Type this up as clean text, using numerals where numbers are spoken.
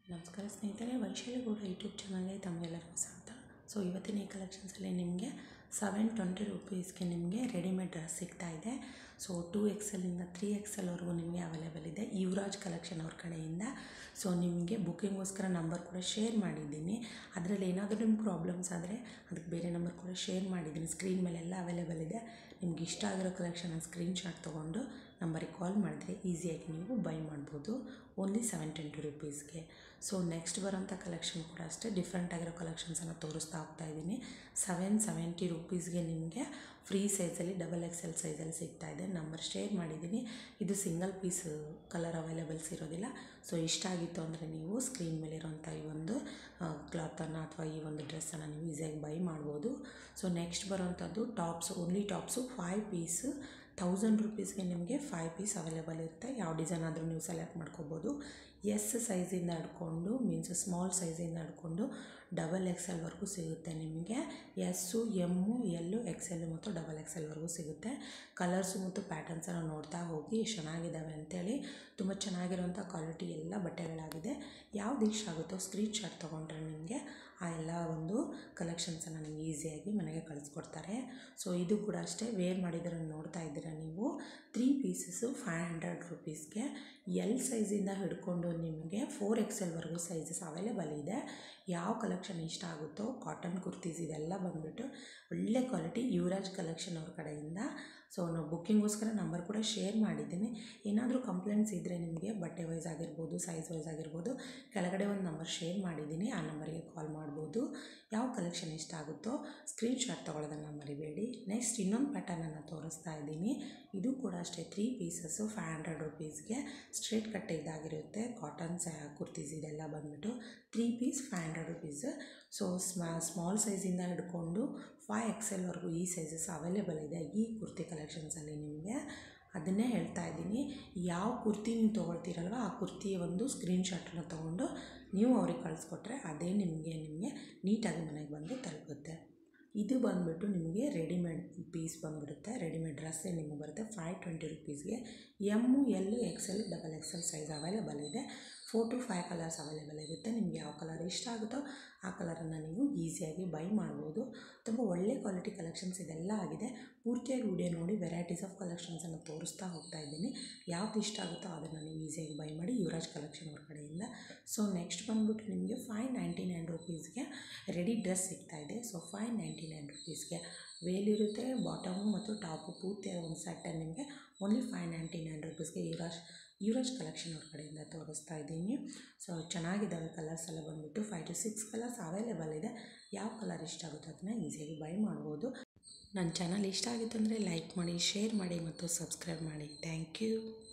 ನಮಸ್ಕಾರ ಸ್ನೇಹಿತರೆ, ವೈಶಾಲಿ ಗೌಡ ಯೂಟ್ಯೂಬ್ ಚಾನಲ್ಗೆ ತಮಗೆಲ್ಲರಿಗೂ ಸ್ವಾಗತ. ಸೊ ಇವತ್ತಿನ ಈ ಕಲೆಕ್ಷನ್ಸಲ್ಲಿ ನಿಮಗೆ 720 ರುಪೀಸ್ಗೆ ನಿಮಗೆ ರೆಡಿಮೇಡ್ ಡ್ರೆಸ್ ಸಿಗ್ತಾ ಇದೆ. ಸೊ 2XL ಇಂದ 3XL ವರೆಗೂ ನಿಮಗೆ ಅವೈಲೇಬಲ್ ಇದೆ ಯುವರಾಜ್ ಕಲೆಕ್ಷನ್ ಅವ್ರ ಕಡೆಯಿಂದ. ಸೊ ನಿಮಗೆ ಬುಕ್ಕಿಂಗೋಸ್ಕರ ನಂಬರ್ ಕೂಡ ಶೇರ್ ಮಾಡಿದ್ದೀನಿ. ಅದರಲ್ಲಿ ಏನಾದರೂ ನಿಮ್ಗೆ ಪ್ರಾಬ್ಲಮ್ಸ್ ಆದರೆ ಅದಕ್ಕೆ ಬೇರೆ ನಂಬರ್ ಕೂಡ ಶೇರ್ ಮಾಡಿದ್ದೀನಿ. ಸ್ಕ್ರೀನ್ ಮೇಲೆಲ್ಲ ಅವೈಲೇಬಲ್ ಇದೆ. ನಿಮ್ಗೆ ಇಷ್ಟ ಆಗಿರೋ ಕಲೆಕ್ಷನ್ನ ಸ್ಕ್ರೀನ್ಶಾಟ್ ತೊಗೊಂಡು ನಂಬರಿಗೆ ಕಾಲ್ ಮಾಡಿದ್ರೆ ಈಸಿಯಾಗಿ ನೀವು ಬೈ ಮಾಡ್ಬೋದು. ಓನ್ಲಿ 720 ರುಪೀಸ್ಗೆ. ಸೊ ನೆಕ್ಸ್ಟ್ ಬರೋಂಥ ಕಲೆಕ್ಷನ್ ಕೂಡ ಅಷ್ಟೇ ಡಿಫ್ರೆಂಟ್ ಆಗಿರೋ ಕಲೆಕ್ಷನ್ಸನ್ನು ತೋರಿಸ್ತಾ ಹೋಗ್ತಾ ಇದ್ದೀನಿ. 770 ರುಪೀಸ್ಗೆ ನಿಮಗೆ ಫ್ರೀ ಸೈಜಲ್ಲಿ XXL ಸೈಜಲ್ಲಿ ಸಿಗ್ತಾ ಇದೆ. ನಂಬರ್ ಶೇರ್ ಮಾಡಿದ್ದೀನಿ. ಇದು ಸಿಂಗಲ್ ಪೀಸ್ ಕಲರ್ ಅವೈಲೇಬಲ್ಸ್ ಇರೋದಿಲ್ಲ. ಸೊ ಇಷ್ಟ ಆಗಿತ್ತು ಅಂದರೆ ನೀವು ಸ್ಕ್ರೀನ್ ಮೇಲಿರೋಂಥ ಈ ಒಂದು ಕ್ಲಾತನ್ನು ಅಥವಾ ಈ ಒಂದು ಡ್ರೆಸ್ಸನ್ನು ನೀವು ಈಸಿಯಾಗಿ ಬೈ ಮಾಡ್ಬೋದು. ಸೊ ನೆಕ್ಸ್ಟ್ ಬರೋವಂಥದ್ದು ಟಾಪ್ಸ್, ಓನ್ಲಿ ಟಾಪ್ಸು 5 ಪೀಸ್ 1000 ರುಪೀಸ್ಗೆ ನಿಮಗೆ 5 ಪೀಸ್ ಅವೈಲೇಬಲ್ ಇರುತ್ತೆ. ಯಾವ ಡಿಸೈನ್ ಆದರೂ ನೀವು ಸೆಲೆಕ್ಟ್ ಮಾಡ್ಕೋಬೋದು. ಎಸ್ ಸೈಜಿಂದ ಹಿಡ್ಕೊಂಡು ಮೀನ್ಸ್ ಸ್ಮಾಲ್ ಸೈಜಿಂದ ಹಿಡ್ಕೊಂಡು XXL ವರೆಗೂ ಸಿಗುತ್ತೆ ನಿಮಗೆ. ಎಸ್ಸು, ಎಮ್ಮು, ಎಲ್ಲು, XL ಮತ್ತು XXL ವರೆಗೂ ಸಿಗುತ್ತೆ. ಕಲರ್ಸು ಮತ್ತು ಪ್ಯಾಟರ್ನ್ಸನ್ನು ನೋಡ್ತಾ ಹೋಗಿ ಎಷ್ಟು ಚೆನ್ನಾಗಿದ್ದಾವೆ ಅಂಥೇಳಿ. ತುಂಬ ಚೆನ್ನಾಗಿರೋಂಥ ಕ್ವಾಲಿಟಿ ಎಲ್ಲ ಬಟ್ಟೆಗಳಾಗಿದೆ. ಯಾವ್ದು ಇಷ್ಟ ಆಗುತ್ತೋ ಸ್ಕ್ರೀನ್ಶಾಟ್ ತೊಗೊಂಡ್ರೆ ನಿಮಗೆ ಆ ಎಲ್ಲ ಒಂದು ಕಲೆಕ್ಷನ್ಸನ್ನು ನಿಮಗೆ ಈಸಿಯಾಗಿ ಮನೆಗೆ ಕಳಿಸ್ಕೊಡ್ತಾರೆ. ಸೊ ಇದು ಕೂಡ ಅಷ್ಟೇ ವೇರ್ ಮಾಡಿದ್ರೆ ನೋಡ್ತಾ ಇದ್ದೀರಾ ನೀವು. 3 ಪೀಸಸ್ಸು 500 ರುಪೀಸ್ಗೆ. ಎಲ್ ಸೈಜಿಂದ ಹಿಡ್ಕೊಂಡು ನಿಮಗೆ 4XL ವರೆಗೂ ಸೈಜಸ್ ಅವೈಲೇಬಲ್ ಇದೆ. ಯಾವ ಕಲೆಕ್ಷನ್ ಇಷ್ಟ ಆಗುತ್ತೋ ಕಾಟನ್ ಕುರ್ತೀಸ್ ಇದೆಲ್ಲ ಬಂದುಬಿಟ್ಟು ಒಳ್ಳೆ ಕ್ವಾಲಿಟಿ ಯುವರಾಜ್ ಕಲೆಕ್ಷನ್ ಅವ್ರ ಕಡೆಯಿಂದ. ಸೊ ನಾವು ಬುಕ್ಕಿಂಗೋಸ್ಕರ ನಂಬರ್ ಕೂಡ ಶೇರ್ ಮಾಡಿದ್ದೀನಿ. ಏನಾದರೂ ಕಂಪ್ಲೇಂಟ್ಸ್ ಇದ್ದರೆ ನಿಮಗೆ ಬಟ್ಟೆ ವೈಸ್ ಆಗಿರ್ಬೋದು, ಸೈಜ್ ವೈಸ್ ಆಗಿರ್ಬೋದು, ಕೆಳಗಡೆ ಒಂದು ನಂಬರ್ ಶೇರ್ ಮಾಡಿದ್ದೀನಿ. ಆ ನಂಬರಿಗೆ ಕಾಲ್ ಮಾಡ್ಬೋದು. ಯಾವ ಕಲೆಕ್ಷನ್ ಇಷ್ಟ ಆಗುತ್ತೋ ಸ್ಕ್ರೀನ್ಶಾಟ್ ತೊಗೊಳ್ಳೋದನ್ನು ಮರಿಬೇಡಿ. ನೆಕ್ಸ್ಟ್ ಇನ್ನೊಂದು ಪ್ಯಾಟರ್ನನ್ನು ತೋರಿಸ್ತಾ ಇದ್ದೀನಿ. ಇದು ಕೂಡ ಅಷ್ಟೇ 3 ಪೀಸಸ್ಸು 500 ರುಪೀಸ್ಗೆ ಸ್ಟ್ರೇಟ್ ಕಟ್ ಇದಾಗಿರುತ್ತೆ. ಕಾಟನ್ ಕುರ್ತೀಸ್ ಇದೆಲ್ಲ ಬಂದುಬಿಟ್ಟು 3 ಪೀಸ್ 500 ರುಪೀಸ್. ಸೊ ಸ್ಮಾಲ್ ಸೈಜಿಂದ ಹಿಡ್ಕೊಂಡು 5XL ವರೆಗೂ ಈ ಸೈಜಸ್ ಅವೈಲೇಬಲ್ ಇದೆ ಈ ಕುರ್ತಿ ಕಲೆಕ್ಷನ್ಸಲ್ಲಿ ನಿಮಗೆ. ಅದನ್ನೇ ಹೇಳ್ತಾ ಇದ್ದೀನಿ. ಯಾವ ಕುರ್ತಿ ನೀವು ತೊಗೊಳ್ತೀರಲ್ವ ಆ ಕುರ್ತಿಯ ಒಂದು ಸ್ಕ್ರೀನ್ಶಾಟನ್ನು ತೊಗೊಂಡು ನೀವು ಅವ್ರಿಗೆ ಕಳಿಸ್ಕೊಟ್ರೆ ಅದೇ ನಿಮಗೆ ನೀಟಾಗಿ ಮನೆಗೆ ಬಂದು ತಲುಪುತ್ತೆ. ಇದು ಬಂದುಬಿಟ್ಟು ನಿಮಗೆ ರೆಡಿಮೇಡ್ ಪೀಸ್ ಬಂದುಬಿಡುತ್ತೆ. ರೆಡಿಮೇಡ್ ಡ್ರೆಸ್ಸೇ ನಿಮಗೆ ಬರುತ್ತೆ 520 ರುಪೀಸ್ಗೆ. M, L, XL, XXL size available ಇದೆ. 4 to 5 ಕಲರ್ಸ್ ಅವೈಲೇಬಲ್ ಇರುತ್ತೆ. ನಿಮಗೆ ಯಾವ ಕಲರ್ ಇಷ್ಟ ಆಗುತ್ತೋ ಆ ಕಲರನ್ನು ನೀವು ಈಸಿಯಾಗಿ ಬೈ ಮಾಡ್ಬೋದು. ತುಂಬ ಒಳ್ಳೆ ಕ್ವಾಲಿಟಿ ಕಲೆಕ್ಷನ್ಸ್ ಇದೆಲ್ಲ ಆಗಿದೆ. ಪೂರ್ತಿಯಾಗಿ ವಿಡಿಯೋ ನೋಡಿ ವೆರೈಟೀಸ್ ಆಫ್ ಕಲೆಕ್ಷನ್ಸನ್ನು ತೋರಿಸ್ತಾ ಹೋಗ್ತಾ ಇದ್ದೀನಿ. ಯಾವ್ದು ಇಷ್ಟ ಆಗುತ್ತೋ ಅದನ್ನು ನೀವು ಈಸಿಯಾಗಿ ಬೈ ಮಾಡಿ ಯುವರಾಜ್ ಕಲೆಕ್ಷನ್ ಅವ್ರ ಕಡೆಯಿಂದ. ಸೊ ನೆಕ್ಸ್ಟ್ ಬಂದುಬಿಟ್ಟು ನಿಮಗೆ 599 ರುಪೀಸ್ಗೆ ರೆಡಿ ಡ್ರೆಸ್ ಸಿಗ್ತಾ ಇದೆ. ಸೊ 599 ರುಪೀಸ್ಗೆ ವೇಲಿರುತ್ತೆ, ಬಾಟಮು ಮತ್ತು ಟಾಪು ಪೂರ್ತಿಯಾಗಿ ಒಂದು ಸೆಟ್ಟನ್ನು ನಿಮಗೆ ಓನ್ಲಿ 599 ರುಪೀಸ್ಗೆ ಯುವರಾಜ್ ಕಲೆಕ್ಷನ್ ಅವ್ರ ಕಡೆಯಿಂದ ತೋರಿಸ್ತಾ ಇದ್ದೀನಿ. ಸೊ ಚೆನ್ನಾಗಿದ್ದಾವೆ ಕಲರ್ಸ್ ಎಲ್ಲ ಬಂದುಬಿಟ್ಟು 5 to 6 ಕಲರ್ಸ್ ಅವೈಲೇಬಲ್ ಇದೆ. ಯಾವ ಕಲರ್ ಇಷ್ಟ ಆಗುತ್ತೋ ಅದನ್ನು ಈಸಿಯಾಗಿ ಬೈ ಮಾಡ್ಬೋದು. ನನ್ನ ಚಾನಲ್ ಇಷ್ಟ ಆಗಿತ್ತು ಅಂದರೆ ಲೈಕ್ ಮಾಡಿ, ಶೇರ್ ಮಾಡಿ ಮತ್ತು ಸಬ್ಸ್ಕ್ರೈಬ್ ಮಾಡಿ. Thank you.